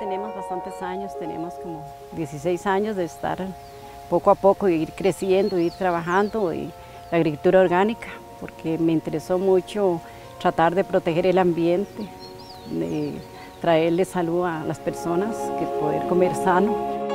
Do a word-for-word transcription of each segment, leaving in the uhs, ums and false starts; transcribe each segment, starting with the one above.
tenemos bastantes años, tenemos como dieciséis años de estar poco a poco, ir creciendo, ir trabajando y la agricultura orgánica, porque me interesó mucho tratar de proteger el ambiente, de traerle salud a las personas, que poder comer sano.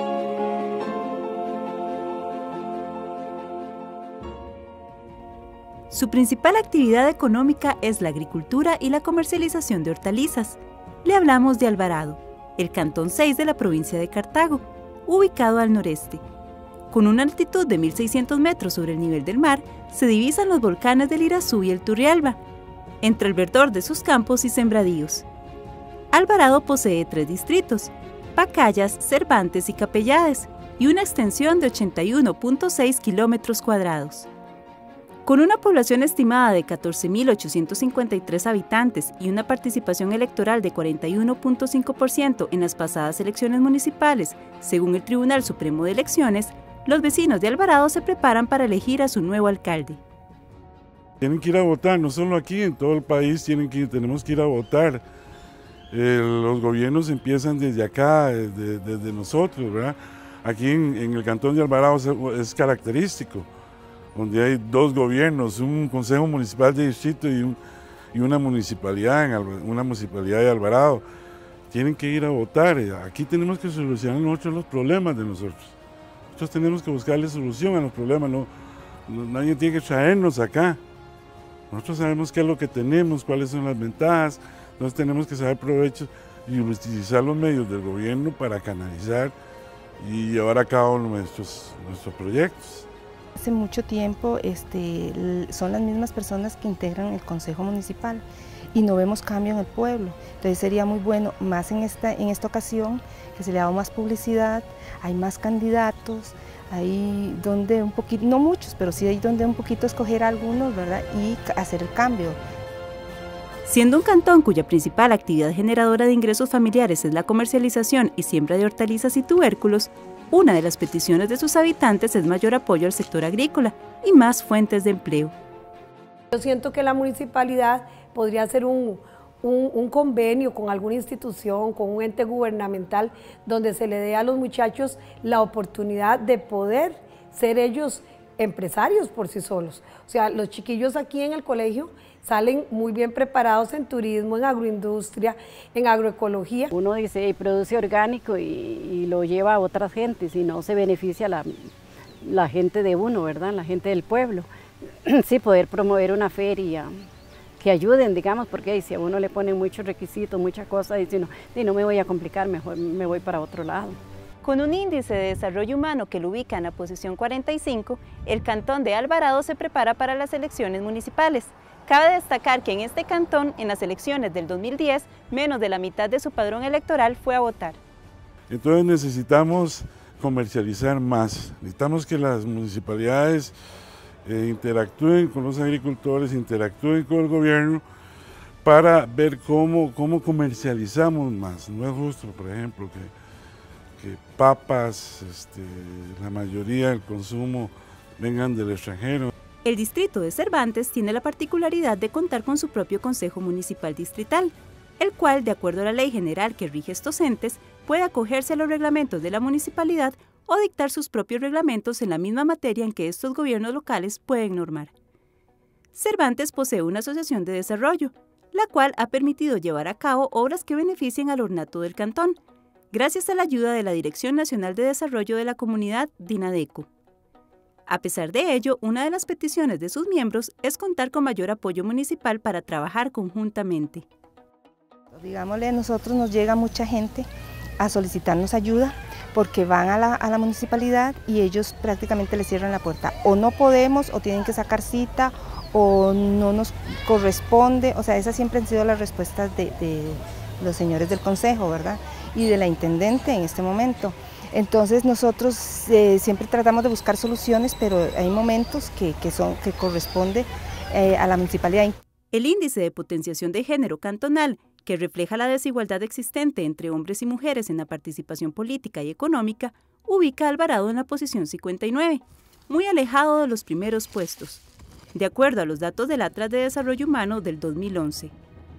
Su principal actividad económica es la agricultura y la comercialización de hortalizas. Le hablamos de Alvarado, el cantón seis de la provincia de Cartago, ubicado al noreste. Con una altitud de mil seiscientos metros sobre el nivel del mar, se divisan los volcanes del Irazú y el Turrialba, entre el verdor de sus campos y sembradíos. Alvarado posee tres distritos: Pacayas, Cervantes y Capellades, y una extensión de ochenta y uno punto seis kilómetros cuadrados. Con una población estimada de catorce mil ochocientos cincuenta y tres habitantes y una participación electoral de cuarenta y uno punto cinco por ciento en las pasadas elecciones municipales, según el Tribunal Supremo de Elecciones, los vecinos de Alvarado se preparan para elegir a su nuevo alcalde. Tienen que ir a votar, no solo aquí, en todo el país tienen que, tenemos que ir a votar. Eh, los gobiernos empiezan desde acá, desde, desde nosotros, ¿verdad? Aquí en, en el cantón de Alvarado es, es característico, donde hay dos gobiernos, un consejo municipal de distrito y, un, y una municipalidad, en una municipalidad de Alvarado. Tienen que ir a votar. Aquí tenemos que solucionar nosotros los problemas de nosotros. Nosotros tenemos que buscarle solución a los problemas, no, no, nadie tiene que traernos acá. Nosotros sabemos qué es lo que tenemos, cuáles son las ventajas, entonces tenemos que saber provecho y utilizar los medios del gobierno para canalizar y llevar a cabo nuestros, nuestros proyectos. Hace mucho tiempo este, son las mismas personas que integran el Consejo Municipal y no vemos cambio en el pueblo. Entonces sería muy bueno, más en esta, en esta ocasión, que se le haga más publicidad, hay más candidatos, hay donde un poquito, no muchos, pero sí hay donde un poquito escoger a algunos, ¿verdad? Y hacer el cambio. Siendo un cantón cuya principal actividad generadora de ingresos familiares es la comercialización y siembra de hortalizas y tubérculos, una de las peticiones de sus habitantes es mayor apoyo al sector agrícola y más fuentes de empleo. Yo siento que la municipalidad podría hacer un, un, un convenio con alguna institución, con un ente gubernamental, donde se le dé a los muchachos la oportunidad de poder ser ellos empresarios por sí solos. O sea, los chiquillos aquí en el colegio salen muy bien preparados en turismo, en agroindustria, en agroecología. Uno dice, produce orgánico y, y lo lleva a otras gentes y no se beneficia la, la gente de uno, ¿verdad? La gente del pueblo. Sí, poder promover una feria que ayuden, digamos, porque si a uno le ponen muchos requisitos, muchas cosas, y si no, y no me voy a complicar, mejor me voy para otro lado. Con un índice de desarrollo humano que lo ubica en la posición cuarenta y cinco, el cantón de Alvarado se prepara para las elecciones municipales. Cabe destacar que en este cantón, en las elecciones del dos mil diez, menos de la mitad de su padrón electoral fue a votar. Entonces necesitamos comercializar más, necesitamos que las municipalidades eh, interactúen con los agricultores, interactúen con el gobierno para ver cómo, cómo comercializamos más. No es justo, por ejemplo, que, que papas, este, la mayoría del consumo vengan del extranjero. El distrito de Cervantes tiene la particularidad de contar con su propio Consejo Municipal Distrital, el cual, de acuerdo a la ley general que rige estos entes, puede acogerse a los reglamentos de la municipalidad o dictar sus propios reglamentos en la misma materia en que estos gobiernos locales pueden normar. Cervantes posee una asociación de desarrollo, la cual ha permitido llevar a cabo obras que beneficien al ornato del cantón, gracias a la ayuda de la Dirección Nacional de Desarrollo de la Comunidad, DINADECO. A pesar de ello, una de las peticiones de sus miembros es contar con mayor apoyo municipal para trabajar conjuntamente. Digámosle, a nosotros nos llega mucha gente a solicitarnos ayuda porque van a la, a la municipalidad y ellos prácticamente les cierran la puerta. O no podemos, o tienen que sacar cita, o no nos corresponde. O sea, esas siempre han sido las respuestas de, de los señores del consejo, ¿verdad? Y de la intendente en este momento. Entonces nosotros eh, siempre tratamos de buscar soluciones, pero hay momentos que, que, son, que corresponde eh, a la municipalidad. El índice de potenciación de género cantonal, que refleja la desigualdad existente entre hombres y mujeres en la participación política y económica, ubica a Alvarado en la posición cincuenta y nueve, muy alejado de los primeros puestos, de acuerdo a los datos del Atlas de Desarrollo Humano del dos mil once.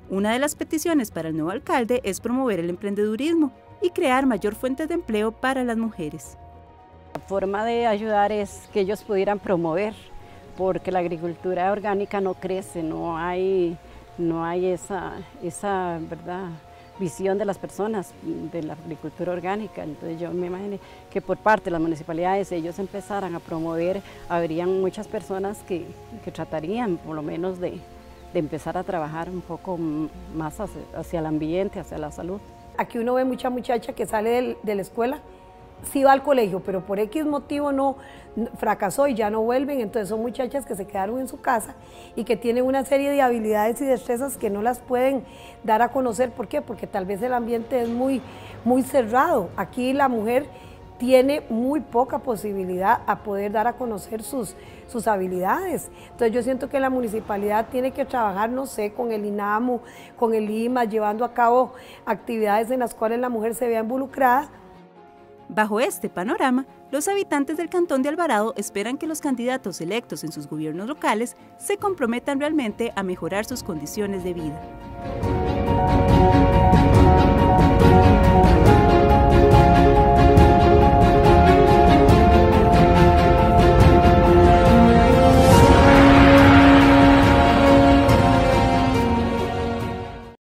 Una de las peticiones para el nuevo alcalde es promover el emprendedurismo y crear mayor fuentes de empleo para las mujeres. La forma de ayudar es que ellos pudieran promover, porque la agricultura orgánica no crece, no hay, no hay esa, esa ¿verdad? visión de las personas de la agricultura orgánica. Entonces yo me imaginé que por parte de las municipalidades ellos empezaran a promover, habrían muchas personas que, que tratarían por lo menos de, de empezar a trabajar un poco más hacia, hacia el ambiente, hacia la salud. Aquí uno ve mucha muchacha que sale de, de la escuela, sí va al colegio, pero por X motivo no fracasó y ya no vuelven, entonces son muchachas que se quedaron en su casa y que tienen una serie de habilidades y destrezas que no las pueden dar a conocer. ¿Por qué? Porque tal vez el ambiente es muy, muy cerrado. Aquí la mujer tiene muy poca posibilidad a poder dar a conocer sus, sus habilidades. Entonces yo siento que la municipalidad tiene que trabajar, no sé, con el INAMU, con el I M A, llevando a cabo actividades en las cuales la mujer se vea involucrada. Bajo este panorama, los habitantes del Cantón de Alvarado esperan que los candidatos electos en sus gobiernos locales se comprometan realmente a mejorar sus condiciones de vida.